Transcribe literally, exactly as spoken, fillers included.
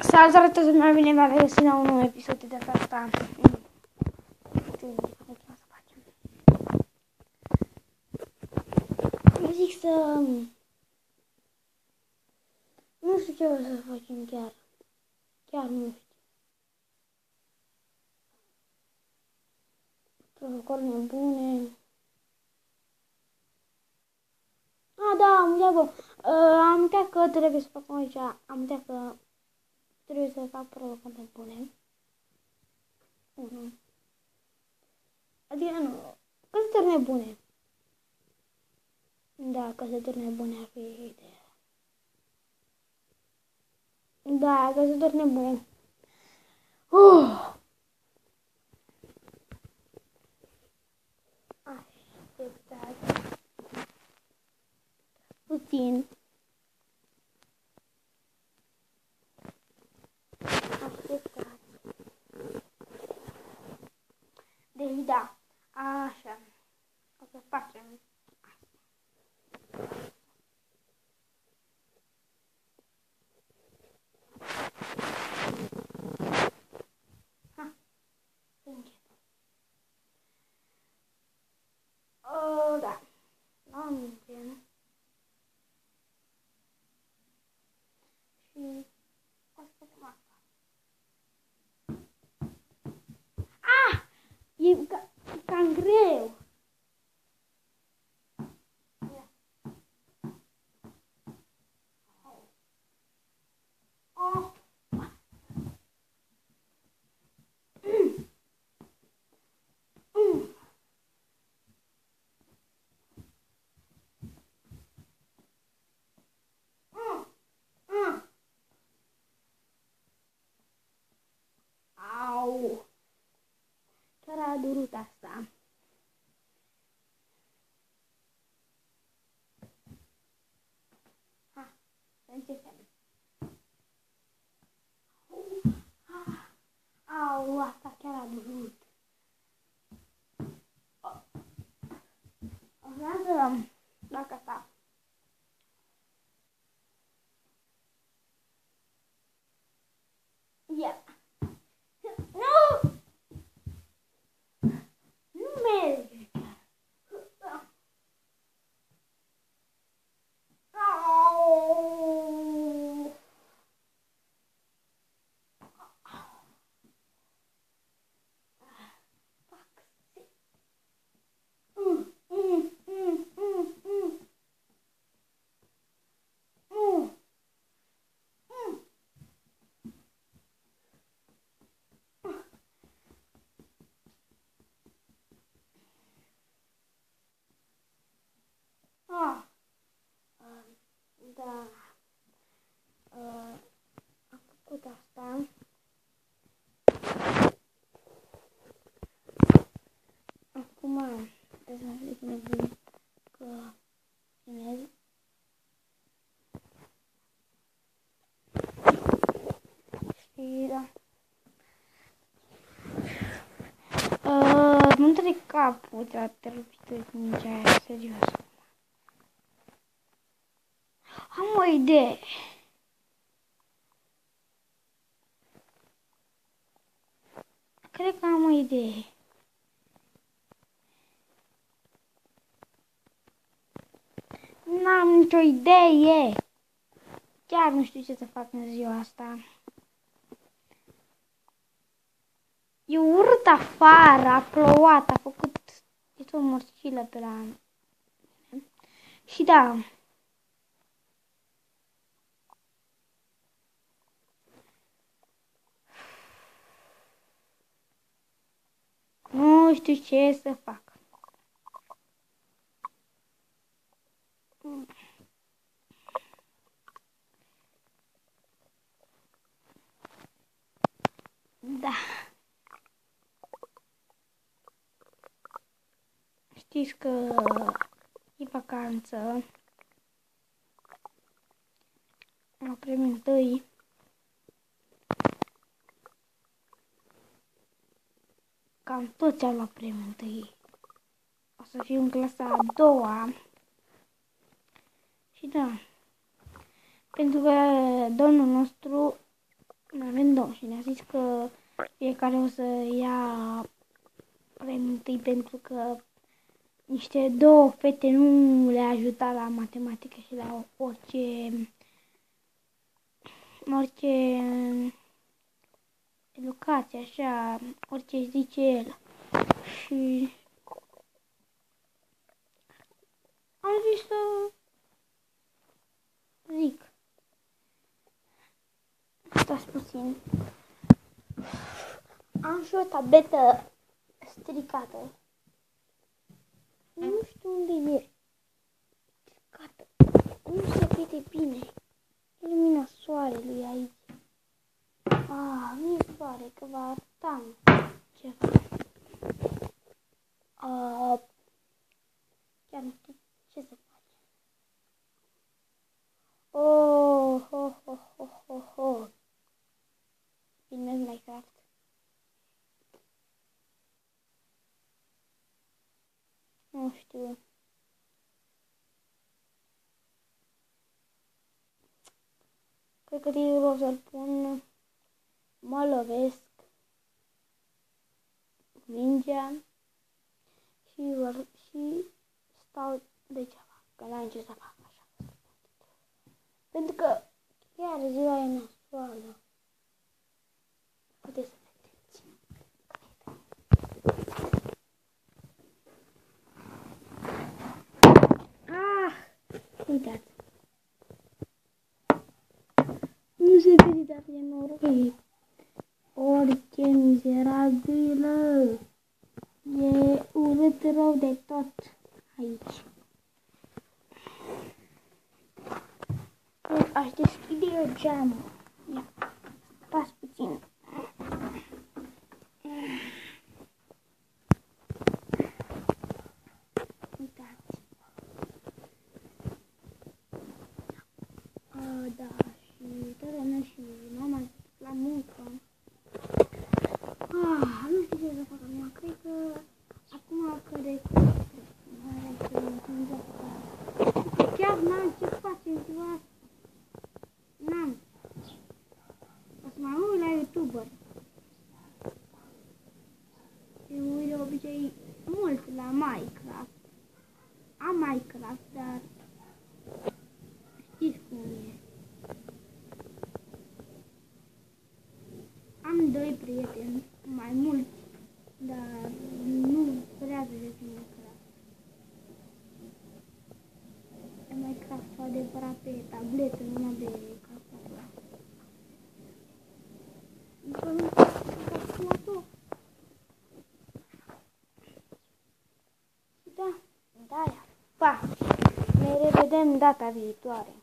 Salutare toți, mai bine v-am regăsit la un nou episod de data asta. Eu zic să... Nu știu ce o să facem chiar. Chiar nu știu. Provocări nebune. Ah, da, am uitat, bă. Uh, am uitat că trebuie să fac aici. Am uitat că trebuie să fac provocări nebune. unu. Adică nu. Căsători nebune. Da, căsători nebune ar fi ideea. Da, căsători nebune. Uh! Așteptați. Puțin. Așteptați. Deci da, așa. O să facem asta. Ha, să încep. O, da. Am încep. Și o să facem asta. Ah! E ca, cam greu. Ia. Oh. Mm. Mm. Mm. Mm. Au. Chiar a durut asta. Ha, să începem. Au, asta chiar a durut. Urmează dacă asta. Ia. Nu! Nu merge chiar. Au! Mm, mm, mm, mm, mm. Mm. Mm. Ah, uh, da, uh, am făcut asta. Acum, trebuie să zic nebun că chinez. Și da. Uh, nu trec capul de la terpită mingea aia, serios. Am o idee. Cred că am o idee. N-am nicio idee. Chiar nu știu ce să fac în ziua asta. E urât afară, a plouat, a făcut... E tot morcilă pe la... Și da... Nu știu ce să fac. Da. Știți că e vacanță. La premiul întâi. Cam toți au luat premiul întâi. O să fiu în clasa a doua. Și da. Pentru că domnul nostru avem două și ne-a zis că fiecare o să ia vrem întâi pentru că niște două fete nu le ajuta la matematică și la orice orice educație, așa, orice zice el. Și am zis să zic. Stați puțin. Am și o tabletă stricată. Nu știu unde e. Stricată. Nu se vede bine. E lumina soarelui aici. Ah, nu e soare, că va arăta ceva. Ah, chiar nu știu ce să fac. Oh, oh, oh, oh, oh, oh. Filmez Minecraft. Nu știu. Cred că titlul o să-l pun Mă lovesc mingea și, vor, și stau degeaba, că n-am ce să fac așa. Pentru că chiar ziua e nasoală. Puteți să vedeți. Ah! Uitați. Nu se vede, dar e noroc. Orice mizerabilă. E urât rău de tot aici. Aș deschide eu geamul. Ia, stați puțin. Uitați. A, da, și toată lumea și mama la muncă. Ah, nu știu ce să fac acum. Cred că acum că de chiar n-am ce face în ziua asta. N-am. O să mă uit la YouTuber. Eu uit de obicei mult la Minecraft. Am Minecraft, dar știți cum e. Am doi prieteni, mai mulți, dar nu prea vedeți Minecraft. E Minecraft adevărat pe tabletă, nu de calculator. Încă nu pe calculator. Da, da, pa! Ne revedem data viitoare.